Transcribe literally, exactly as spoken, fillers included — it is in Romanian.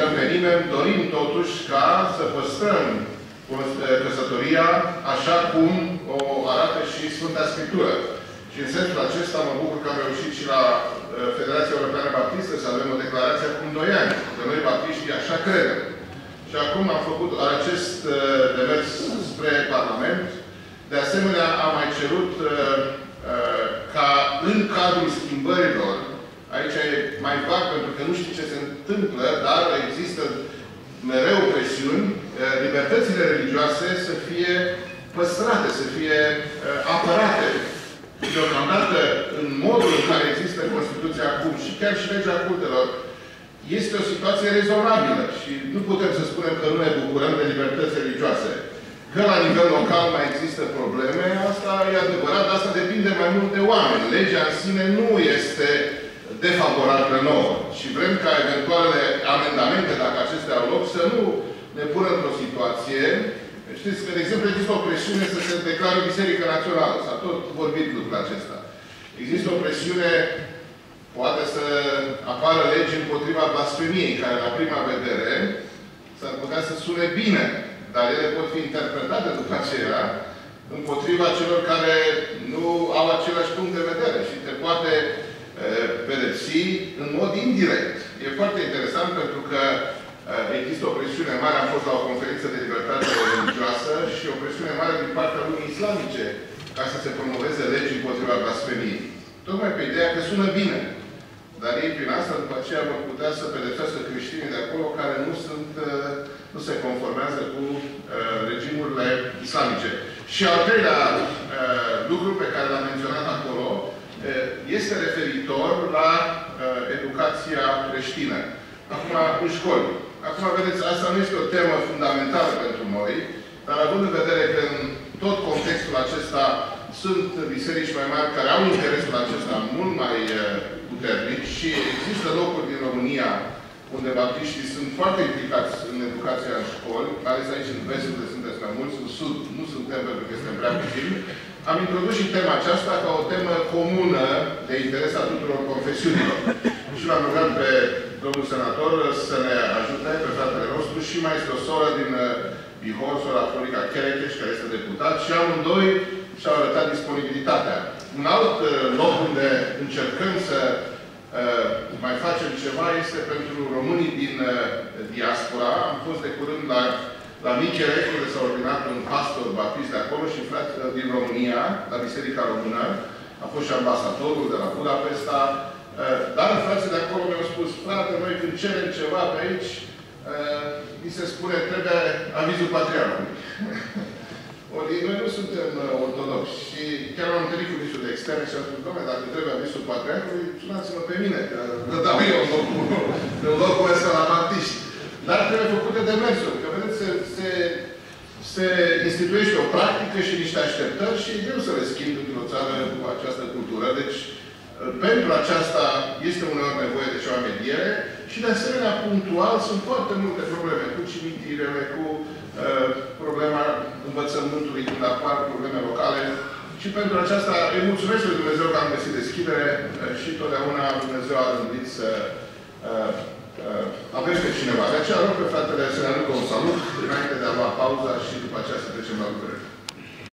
condamnăm pe nimeni, dorim totuși ca să păstrăm căsătoria așa cum o arată și Sfânta Scriptură. Și în sensul acesta mă bucur că am reușit și la Federația Europeană Baptistă să avem o declarație acum doi ani. Că noi baptiștii așa credem. Și acum am făcut acest demers spre Parlament. De asemenea, am mai cerut ca în cadrul schimbărilor, aici e mai vag pentru că nu știu ce se întâmplă, dar există mereu presiuni, libertățile religioase să fie păstrate, să fie apărate. Deocamdată, în modul în care există Constituția acum și chiar și legea cultelor, este o situație rezonabilă și nu putem să spunem că nu ne bucurăm de libertăți religioase. Că la nivel local mai există probleme, asta e adevărat, dar asta depinde mai mult de oameni. Legea în sine nu este defavorabilă nouă. Și vrem ca eventuale amendamente, dacă acestea au loc, să nu ne pună într-o situație. Știți că, de exemplu, există o presiune să se declare Biserică Națională. S-a tot vorbit lucrul acesta. Există o presiune, poate să apară legi împotriva blasfemiei, care la prima vedere s-ar putea să sune bine, dar ele pot fi interpretate după aceea împotriva celor care nu au același punct de vedere și te poate pedepsi în mod indirect. E foarte interesant pentru că există o presiune mare, am fost la o conferință de libertate religioasă și o presiune mare din partea lumii islamice ca să se promoveze legi împotriva blasfemiei. Tocmai pe ideea că sună bine. Dar ei, prin asta, după aceea, vor putea să pedepsească creștinii de acolo care nu sunt, nu se conformează cu regimurile islamice. Și al treilea lucru pe care l-am menționat acolo este referitor la educația creștină. Acum, în școli. Acum, vedeți, asta nu este o temă fundamentală pentru noi, dar având în vedere că în tot contextul acesta sunt biserici mai mari care au interesul acesta mult mai puternic și există locuri din România unde baptiștii sunt foarte implicați în educația în școli, mai ales aici în vest, unde sunteți mai mulți, în sud nu suntem pentru că suntem prea puțini. Am introdus și tema aceasta ca o temă comună de interes a tuturor confesiunilor. Și l-am rugat pe domnul senator să ne ajute, pe fratele nostru, și mai este o soră din Bihor, sora Florica Cherecheș, care este deputat, și amândoi și-au arătat disponibilitatea. Un alt loc unde încercăm să uh, mai facem ceva este pentru românii din uh, diaspora. Am fost de curând la, la Michele, unde s-a ordinat un pastor baptist de acolo și frate din România, la Biserica Română. A fost și ambasadorul de la Budapesta. Uh, dar frații de acolo mi-au spus, frate, noi când cerem ceva pe aici, uh, mi se spune, trebuie avizul patriarhului. Ori noi nu suntem uh, ortodoxi. Și chiar am întâlnit cu ministrul de externe și am spus, doamne, dacă trebuie avizul patriarhului, sunați-mă pe mine, că vă dau eu în locul, în locul ăsta la baptiști. Dar trebuie făcute demersuri. Că, vedeți, se, se, se instituiește o practică și niște așteptări și e greu să le schimbi într-o țară cu această cultură. Deci, pentru aceasta este uneori nevoie de ceva mediere și, de asemenea, punctual, sunt foarte multe probleme cu cimitirele, cu uh, problema învățământului, când apar probleme locale. Și pentru aceasta îi mulțumesc lui Dumnezeu că am găsit deschidere uh, și totdeauna Dumnezeu a rânduit să uh, uh, avem pe cineva. De aceea rog pe fratele să ne aducă un salut înainte de a lua pauza și după aceea să trecem la lucrări.